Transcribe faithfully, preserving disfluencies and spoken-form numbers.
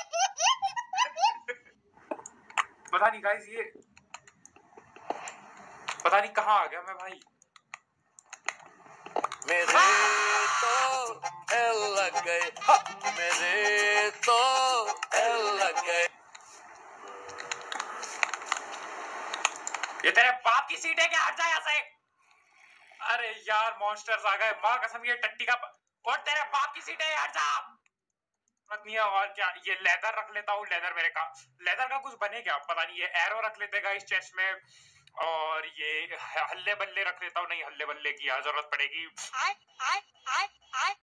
पता नहीं गाइस, ये पता नहीं कहाँ आ गया मैं भाई। मेरे तो एल लग गए, मेरे तो एल लग गए। ये तेरे बाप की सीट है क्या? हट जा यहाँ से। अरे यार मॉन्स्टर्स आ गए, माँ कसम ये टट्टी का प... और तेरे बाप की सीट है, हट जा। मत नहीं है और क्या, ये लेदर रख लेता हूँ। लेदर मेरे का लेदर का कुछ बने क्या पता नहीं। ये एरो रख लेते गाइस चेस्ट में, और ये हल्ले बल्ले रख लेता हूँ। नहीं, हल्ले बल्ले की जरूरत पड़ेगी।